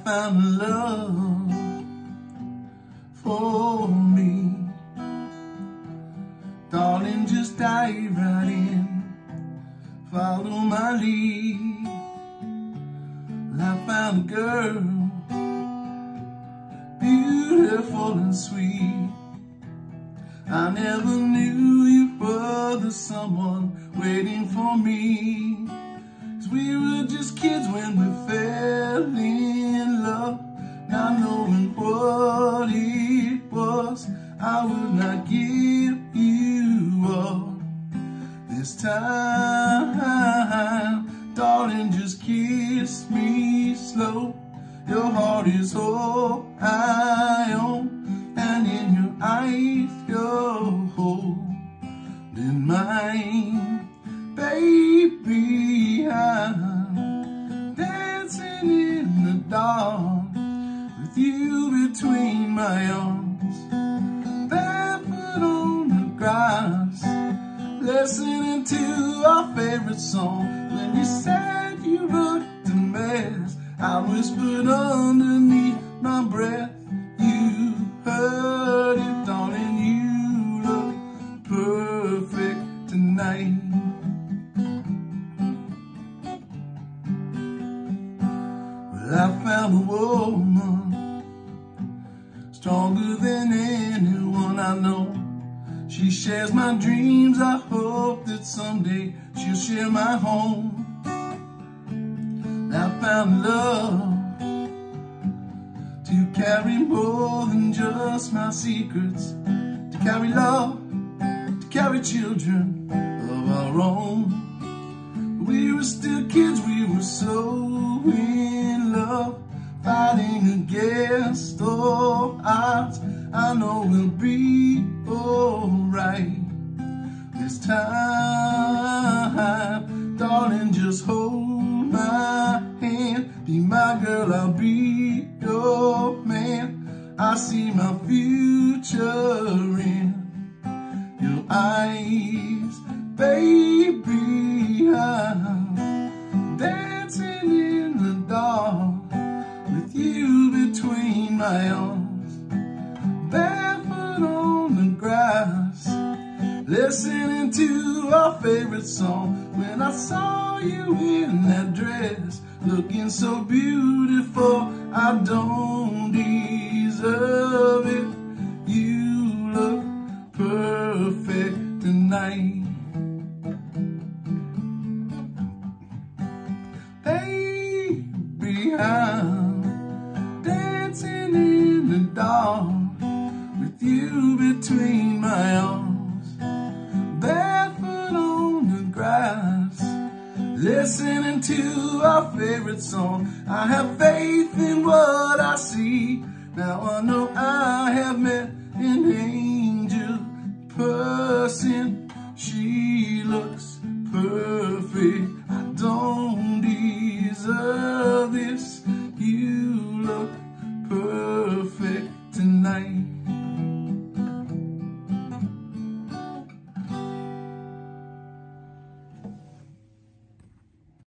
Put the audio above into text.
found a love for me. Darling, just dive right in, follow my lead. I found a girl, beautiful and sweet. I never knew you were the someone waiting for me. 'Cause we were just kids when we fell in love, not knowing what it was. I would not give you up this time. Darling, just kiss me slow. Your heart is all I own, and in your eyes you're holding mine. Baby, I'm dancing in the dark with you between my arms, barefoot on the grass, listening to our favorite song. When you said you looked a mess, I whispered underneath my breath, you heard it, darling, you look perfect tonight. Well, I found a woman stronger than anyone I know. She shares my dreams. I hope that someday she'll share my home. I found love to carry more than just my secrets, to carry love, to carry children of our own. We were still kids, we were so in love, fighting against all odds. I know we'll be alright this time. Darling, just hold my hand, be my girl, I'll be your man. I see my future in your eyes, baby. I'm dancing in the dark with you between my arms, barefoot on the grass, listening to our favorite song. When I saw you in that dress, looking so beautiful, I don't deserve it. You look perfect tonight. Baby, I'm dancing in the dark with you between my arms, barefoot on the grass, listening to our favorite song. I have faith in what I see. Now I know I have met an angel person. She looks perfect. I don't deserve this.